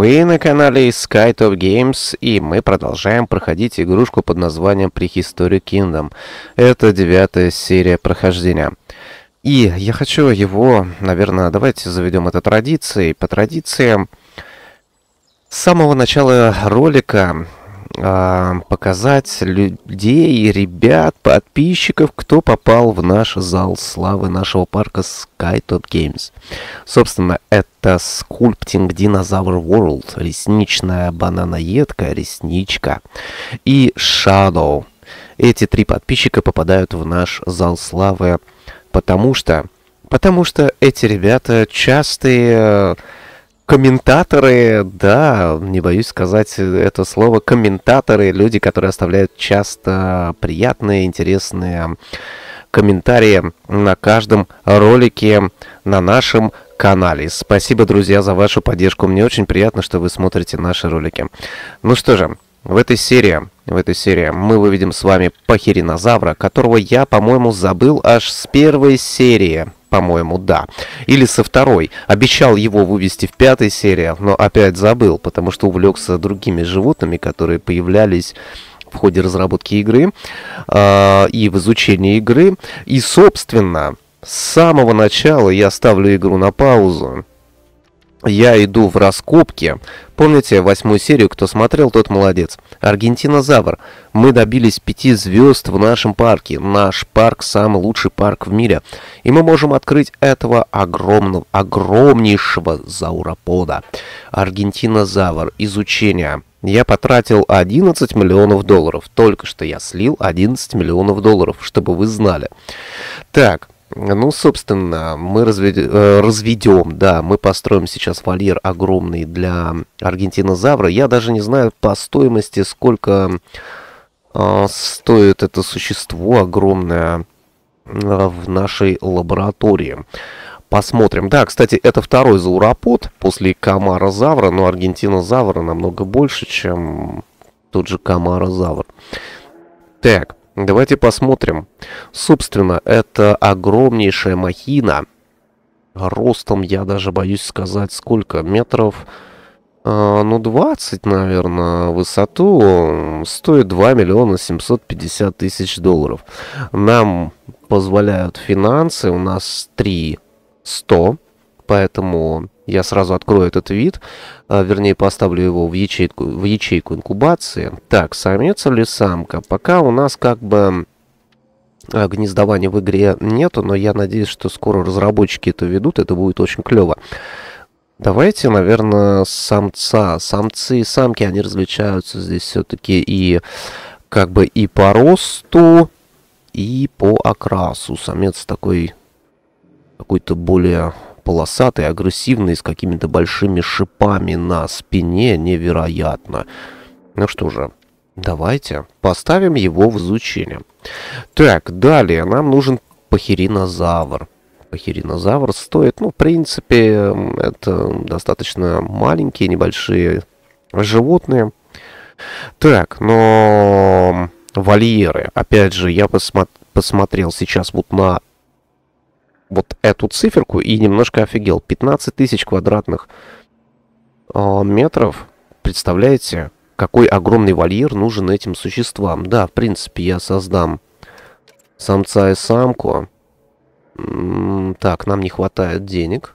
Вы на канале SkyTop Games, и мы продолжаем проходить игрушку под названием Prehistoric Kingdom. Это 9-я серия прохождения. И я хочу его, наверное, давайте заведем это традицией. По традициям, с самого начала ролика показать людей, ребят, подписчиков, кто попал в наш зал славы нашего парка SkyTop Games. Собственно, это Sculpting Dinosaur World, ресничная бананоедка, ресничка и Shadow. Эти три подписчика попадают в наш зал славы, потому что эти ребята частые комментаторы, да, не боюсь сказать это слово, комментаторы, люди, которые оставляют часто приятные, интересные комментарии на каждом ролике на нашем канале. Спасибо, друзья, за вашу поддержку. Мне очень приятно, что вы смотрите наши ролики. Ну что же, в этой серии мы выведем с вами пахиринозавра, которого я, по-моему, забыл аж с первой серии. По-моему, да. Или со второй. Обещал его вывести в 5-й серии, но опять забыл, потому что увлекся другими животными, которые появлялись в ходе разработки игры и в изучении игры. И, собственно, с самого начала я ставлю игру на паузу. Я иду в раскопки. Помните 8-ю серию? Кто смотрел, тот молодец. Аргентинозавр. Мы добились 5 звезд в нашем парке. Наш парк самый лучший парк в мире. И мы можем открыть этого огромнейшего зауропода. Аргентинозавр. Изучение. Я потратил 11 миллионов долларов. Только что я слил 11 миллионов долларов, чтобы вы знали. Так. Ну, собственно, мы разведем, да, мы построим сейчас вольер огромный для аргентинозавра. Я даже не знаю по стоимости, сколько стоит это существо огромное в нашей лаборатории. Посмотрим. Да, кстати, это второй зауропод после камарозавра, но аргентинозавра намного больше, чем тот же камарозавр. Так. Давайте посмотрим. Собственно, это огромнейшая махина. Ростом, я даже боюсь сказать, сколько метров. Ну, 20, наверное, высоту. Стоит 2 миллиона 750 тысяч долларов. Нам позволяют финансы. У нас 300. Поэтому я сразу открою этот вид. Вернее, поставлю его в ячейку инкубации. Так, самец или самка? Пока у нас как бы гнездования в игре нету, но я надеюсь, что скоро разработчики это ведут. Это будет очень клево. Давайте, наверное, самца. Самцы и самки, они различаются здесь все-таки и как бы и по росту, и по окрасу. Самец такой какой-то более полосатый, агрессивный, с какими-то большими шипами на спине. Невероятно. Ну что же, давайте поставим его в изучение. Так, далее нам нужен пахиринозавр. Пахиринозавр стоит, ну, в принципе, это достаточно маленькие, небольшие животные. Так, но вольеры. Опять же, я посмотрел сейчас вот на вот эту циферку и немножко офигел. 15 тысяч квадратных метров. Представляете, какой огромный вольер нужен этим существам? Да, в принципе, я создам самца и самку. Так, нам не хватает денег.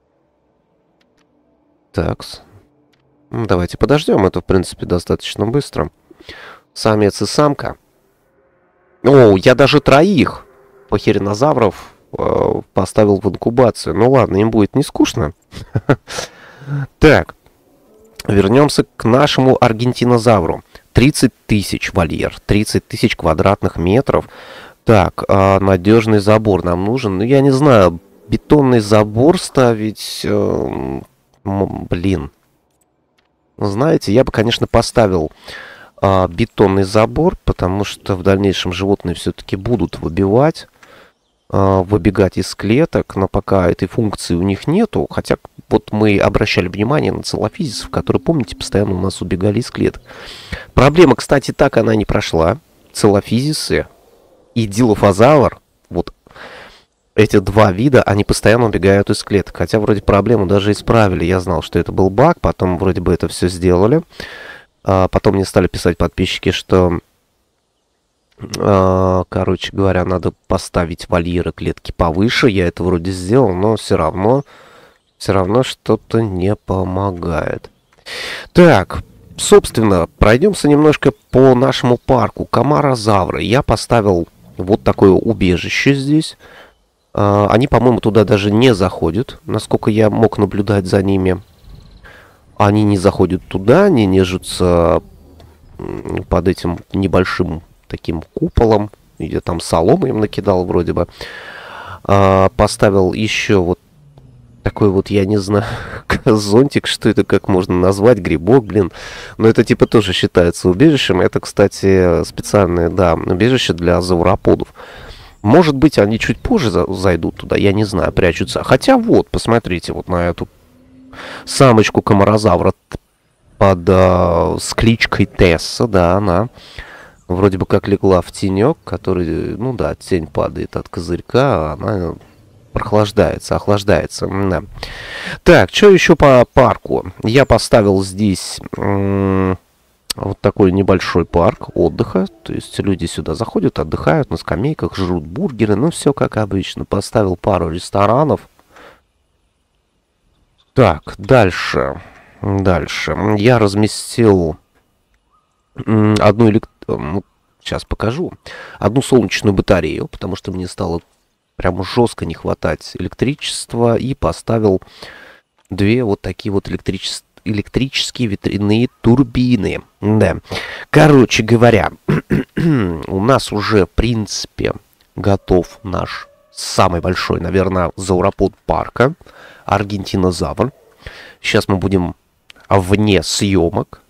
Так, давайте подождем. Это, в принципе, достаточно быстро. Самец и самка. О, я даже 3 пахиринозавров поставил в инкубацию. Ну ладно, им будет не скучно. Так, вернемся к нашему аргентинозавру. 30 тысяч вольер, 30 тысяч квадратных метров. Так, надежный забор нам нужен. Ну, я не знаю, бетонный забор ставить... блин. Знаете, я бы, конечно, поставил бетонный забор, потому что в дальнейшем животные все-таки будут выбегать из клеток, но пока этой функции у них нету, хотя вот мы обращали внимание на целлофизисов, которые, помните, постоянно у нас убегали из клеток. Проблема, кстати, так она не прошла. Целлофизисы и дилофазавр, вот эти два вида, они постоянно убегают из клеток. Хотя вроде проблему даже исправили. Я знал, что это был баг, потом вроде бы это все сделали. Потом мне стали писать подписчики, что, короче говоря, надо поставить вольеры клетки повыше. Я это вроде сделал, но все равно что-то не помогает. Так, собственно, пройдемся немножко по нашему парку Камарозавры. Я поставил вот такое убежище здесь. Они, по-моему, туда даже не заходят, насколько я мог наблюдать за ними. Они не заходят туда, они нежатся под этим небольшим таким куполом. Я там соломы им накидал вроде бы. Поставил еще вот такой вот, я не знаю, зонтик, что это, как можно назвать, грибок, блин. Но это типа тоже считается убежищем. Это, кстати, специальное, да, убежище для зауроподов. Может быть, они чуть позже зайдут туда, я не знаю, прячутся. Хотя вот, посмотрите вот на эту самочку камарозавра с кличкой Тесса, да, она вроде бы как легла в тенек, который, ну да, тень падает от козырька, а она охлаждается. Да. Так, что еще по парку? Я поставил здесь вот такой небольшой парк отдыха. То есть люди сюда заходят, отдыхают на скамейках, жрут бургеры. Ну, все как обычно. Поставил пару ресторанов. Так, дальше. Я разместил сейчас покажу. Одну солнечную батарею, потому что мне стало прям жестко не хватать электричества. И поставил две вот такие вот электрические ветряные турбины. Да. Короче говоря, у нас уже, в принципе, готов наш самый большой, наверное, зауропод парка. Аргентинозавр. Сейчас мы будем вне съемок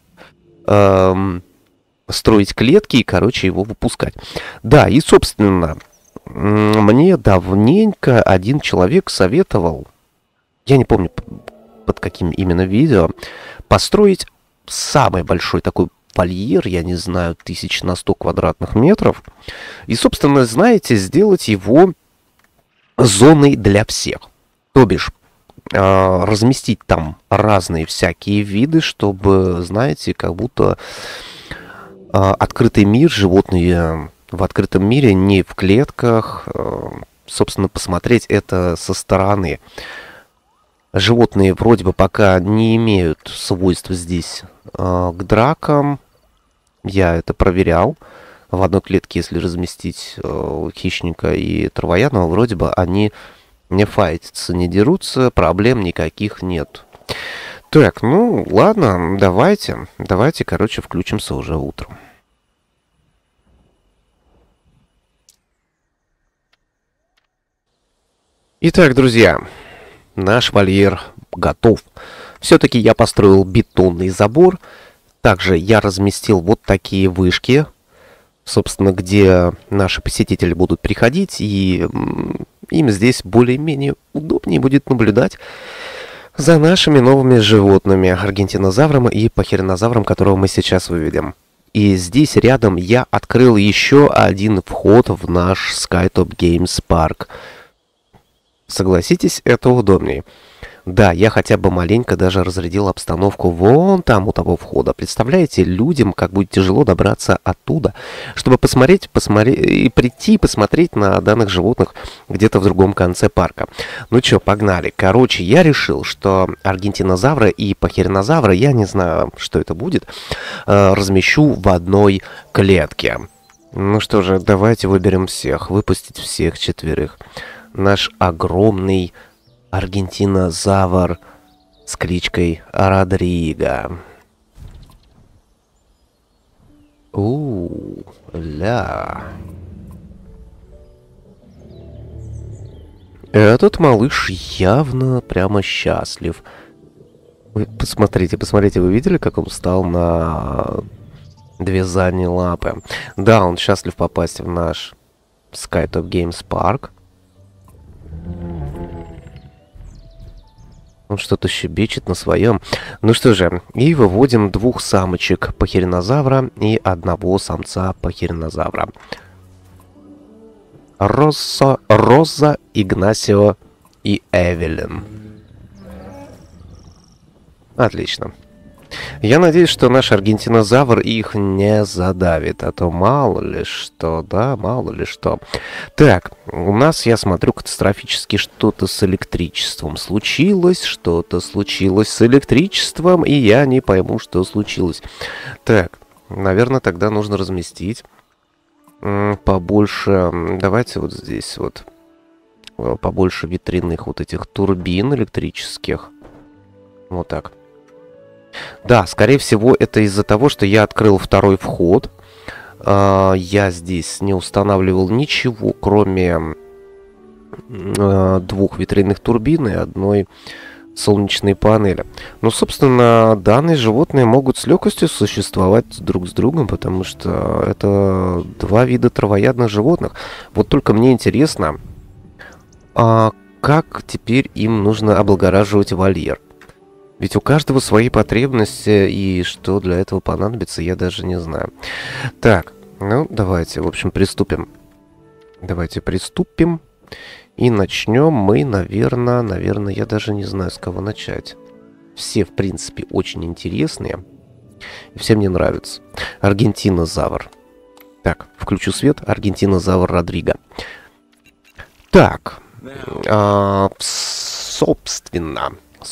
строить клетки и, короче, его выпускать. Да, и, собственно, мне давненько один человек советовал, я не помню, под каким именно видео, построить самый большой такой вольер, я не знаю, 1100 квадратных метров. И, собственно, знаете, сделать его зоной для всех. То бишь, разместить там разные всякие виды, чтобы, знаете, как будто открытый мир, животные в открытом мире, не в клетках, собственно, посмотреть это со стороны. Животные вроде бы пока не имеют свойств здесь к дракам. Я это проверял. В одной клетке, если разместить хищника и травоядного, вроде бы они не файтятся, не дерутся, проблем никаких нет. Так, ну ладно, давайте, короче, включимся уже утром. Итак, друзья, наш вольер готов. Все-таки я построил бетонный забор. Также я разместил вот такие вышки, собственно, где наши посетители будут приходить, и им здесь более-менее удобнее будет наблюдать за нашими новыми животными, аргентинозавром и пахиринозавром, которого мы сейчас выведем. И здесь рядом я открыл еще один вход в наш Skytop Games Park. Согласитесь, это удобнее. Да, я хотя бы маленько даже разрядил обстановку вон там у того входа. Представляете, людям как будет тяжело добраться оттуда, чтобы посмотреть и прийти посмотреть на данных животных где-то в другом конце парка. Ну чё, погнали. Короче, я решил, что аргентинозавра и пахиринозавра, я не знаю, что это будет, размещу в одной клетке. Ну что же, давайте выберем всех, выпустить всех четверых. Наш огромный аргентинозавр с кличкой Родриго. Ля. Этот малыш явно прямо счастлив. Вы посмотрите, вы видели, как он встал на две задние лапы? Да, он счастлив попасть в наш Skytop Games Park. Он что-то щебечет на своем. Ну что же, и выводим двух самочек пахиринозавра и одного самца пахиринозавра. Роза, Игнасио и Эвелин. Отлично. Я надеюсь, что наш аргентинозавр их не задавит, а то мало ли что, да, мало ли что. Так, у нас, я смотрю, катастрофически что-то с электричеством случилось, что-то случилось с электричеством, и я не пойму, что случилось. Так, наверное, тогда нужно разместить побольше, давайте вот здесь вот, побольше витринных вот этих турбин электрических. Вот так. Да, скорее всего, это из-за того, что я открыл второй вход. Я здесь не устанавливал ничего, кроме двух ветряных турбин и одной солнечной панели. Но, собственно, данные животные могут с легкостью существовать друг с другом, потому что это два вида травоядных животных. Вот только мне интересно, как теперь им нужно облагораживать вольер? Ведь у каждого свои потребности, и что для этого понадобится, я даже не знаю. Так, ну, давайте, в общем, приступим. Давайте приступим. И начнем мы, наверное, я даже не знаю, с кого начать. Все, в принципе, очень интересные. И всем мне нравятся. Аргентинозавр. Так, включу свет. Аргентинозавр Родриго. Так, собственно...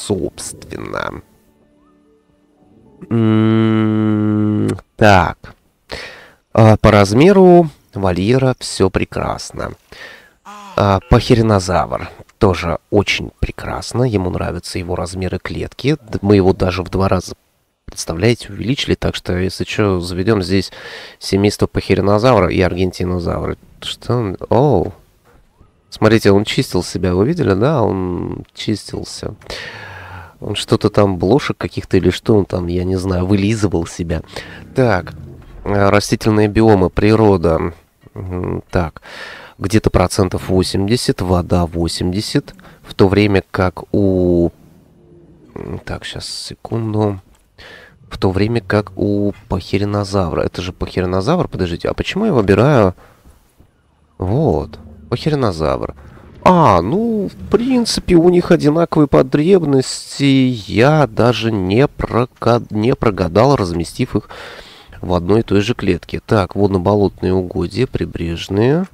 Так. По размеру вольера все прекрасно. Пахиринозавр тоже очень прекрасно. Ему нравятся его размеры клетки. Мы его даже в 2 раза, представляете, увеличили. Так что, если что, заведем здесь семейство пахиринозавра и аргентинозавра. Что? Оу. Смотрите, он чистил себя, вы видели, да? Он чистился. Он что-то там, блошек каких-то или что он там, я не знаю, вылизывал себя. Так, растительные биомы, природа. Так, где-то процентов 80, вода 80. В то время как у... Так, сейчас, секунду. В то время как у пахиринозавра. Это же пахиринозавр, подождите, а почему я выбираю... Вот... Пахиринозавр. Ну, в принципе, у них одинаковые потребности. Я даже не прогадал, разместив их в одной и той же клетке. Так, водно-болотные угодья, прибрежные,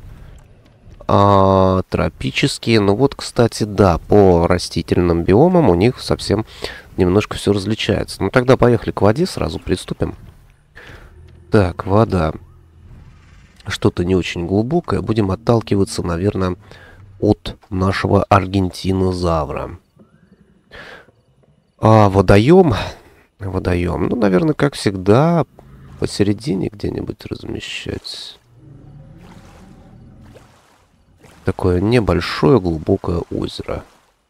тропические. Ну вот, кстати, да, по растительным биомам у них совсем немножко все различается. Ну, тогда поехали к воде, сразу приступим. Так, вода. Что-то не очень глубокое. Будем отталкиваться, наверное, от нашего аргентинозавра. Водоем. Водоем. Ну, наверное, как всегда, посередине где-нибудь размещать. Такое небольшое глубокое озеро.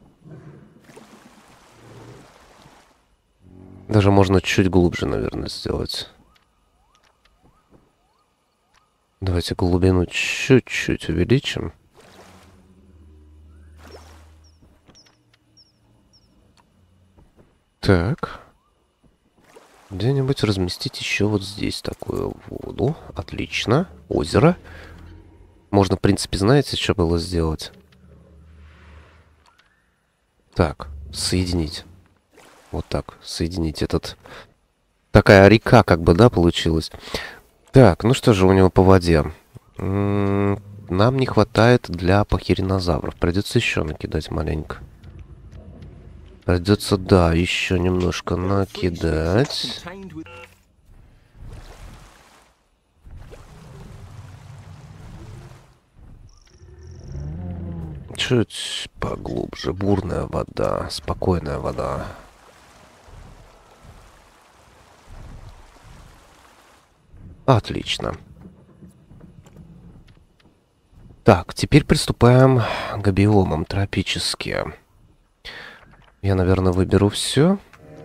Даже можно чуть глубже, наверное, сделать. Давайте глубину чуть-чуть увеличим. Так. Где-нибудь разместить еще вот здесь такую воду. Отлично. Озеро. Можно, в принципе, знаете, что было сделать? Так, соединить. Вот так, соединить этот... Такая река, как бы, да, получилась. Так, ну что же у него по воде? Нам не хватает для пахиринозавров. Придется еще накидать маленько. Придется, да, еще немножко накидать. Чуть поглубже. Бурная вода, спокойная вода. Отлично. Так, теперь приступаем к биомам тропические. Я, наверное, выберу все.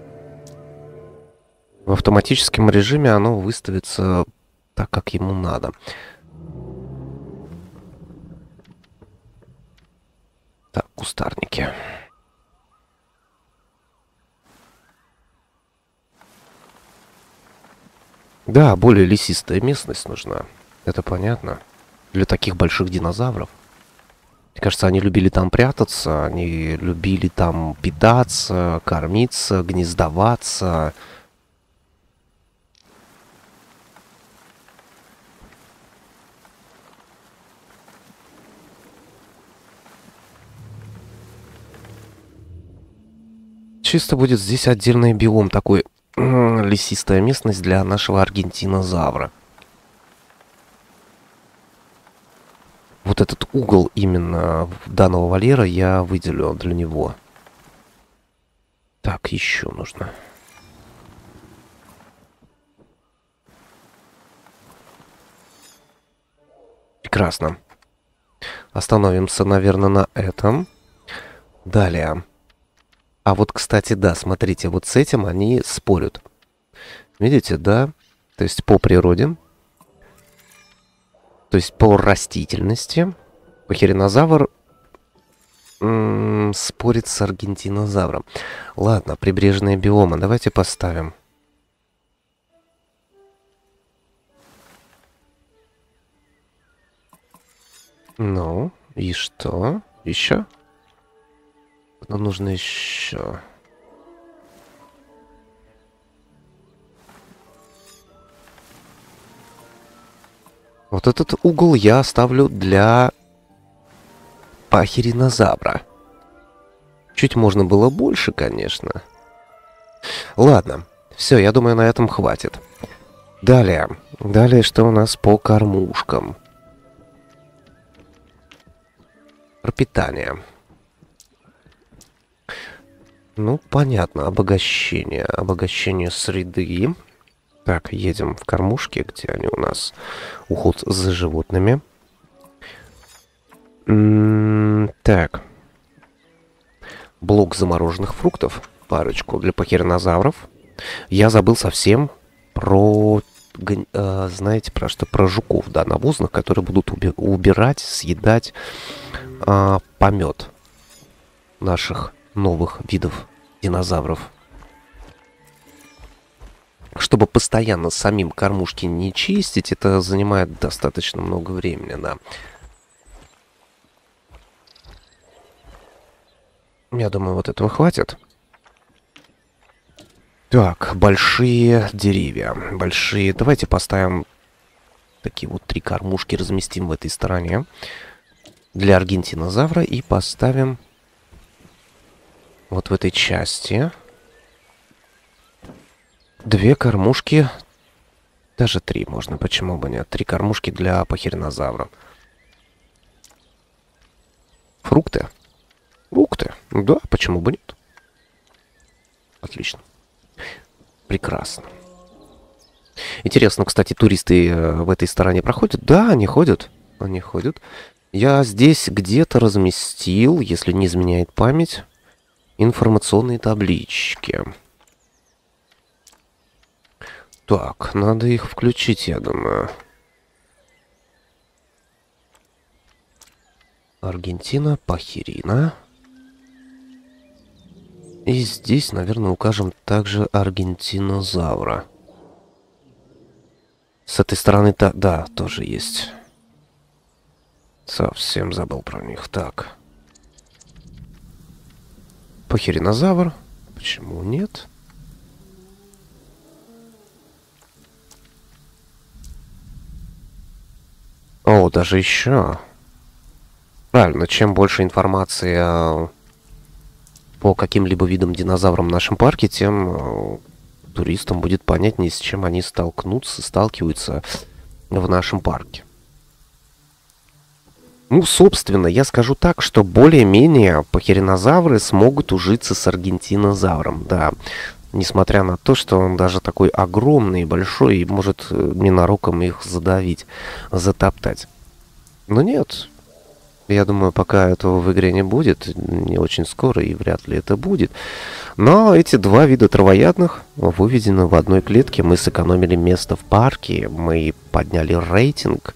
В автоматическом режиме оно выставится так, как ему надо. Так, кустарники. Да, более лесистая местность нужна. Это понятно. для таких больших динозавров. Мне кажется, они любили там прятаться, они любили там питаться, кормиться, гнездоваться. Чисто будет здесь отдельный биом, такой лесистая местность для нашего аргентинозавра. Вот этот угол именно данного вольера я выделю для него. Так, еще нужно. Прекрасно. Остановимся, наверное, на этом. Далее. А вот, кстати, да, смотрите, вот с этим они спорят. Видите, да? То есть по природе, то есть по растительности, пахиринозавр спорит с аргентинозавром. Ладно, прибрежные биомы давайте поставим. Ну, и что? Еще? Нам нужно еще. Вот этот угол я оставлю для пахиринозавра. Чуть можно было больше, конечно. Ладно, все, я думаю, на этом хватит. Далее. Далее, что у нас по кормушкам? Пропитание. Ну, понятно, обогащение. Обогащение среды. Так, едем в кормушки, где они у нас. Уход за животными. Так. Блок замороженных фруктов. Парочку для пахиринозавров. Я забыл совсем про... знаете, про что? Про жуков, да, навозных, которые будут убирать, съедать помет наших новых видов динозавров. Чтобы постоянно самим кормушки не чистить, это занимает достаточно много времени, да. Я думаю, вот этого хватит. Так, большие деревья. Большие. Давайте поставим такие вот 3 кормушки, разместим в этой стороне для аргентинозавра и поставим вот в этой части 2 кормушки, даже 3 можно, почему бы нет? 3 кормушки для пахиринозавра. Фрукты? Фрукты? Да, почему бы нет? Отлично. Прекрасно. Интересно, кстати, туристы в этой стороне проходят? Да, они ходят. Они ходят. Я здесь где-то разместил, если не изменяет память, информационные таблички. Так, надо их включить, я думаю. Аргентина, пахирина. И здесь, наверное, укажем также аргентинозавра. С этой стороны, да, тоже есть. Совсем забыл про них. Так. Пахиринозавр. Почему нет? О, даже еще. Правильно, чем больше информации по каким-либо видам динозаврам в нашем парке, тем туристам будет понятнее, с чем они сталкиваются в нашем парке. Ну, собственно, я скажу так, что более-менее пахиринозавры смогут ужиться с аргентинозавром, да. Несмотря на то, что он даже такой огромный и большой, и может ненароком их задавить, затоптать. Но нет. Я думаю, пока этого в игре не будет, не очень скоро, и вряд ли это будет. Но эти 2 вида травоядных выведены в одной клетке. Мы сэкономили место в парке, мы подняли рейтинг.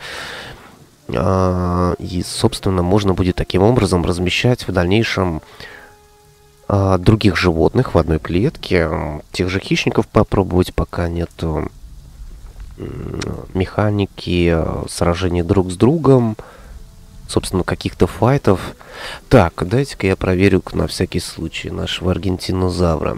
И, собственно, можно будет таким образом размещать в дальнейшем других животных в одной клетке. Тех же хищников попробовать, пока нету механики сражений друг с другом, собственно, каких-то файтов. Так, дайте-ка я проверю на всякий случай нашего аргентинозавра.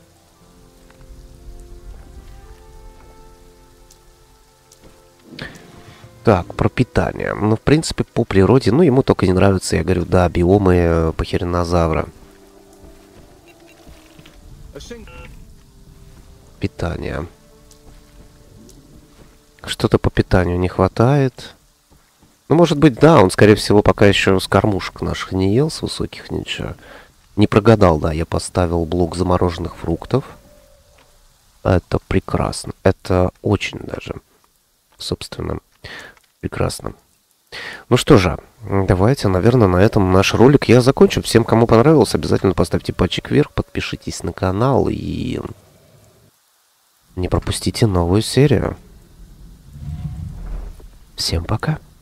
Так, про питание. Ну, в принципе, по природе, ну, ему только не нравятся, я говорю, да, биомы похеринозавра. Питание. Что-то по питанию не хватает. Ну, может быть, да, он, скорее всего, пока еще с кормушек наших не ел, с высоких ничего. Не прогадал, да, я поставил блок замороженных фруктов. Это прекрасно. Это очень даже, собственно, прекрасно. Ну что же, давайте, наверное, на этом наш ролик я закончу. Всем, кому понравилось, обязательно поставьте пальчик вверх, подпишитесь на канал и не пропустите новую серию. Всем пока.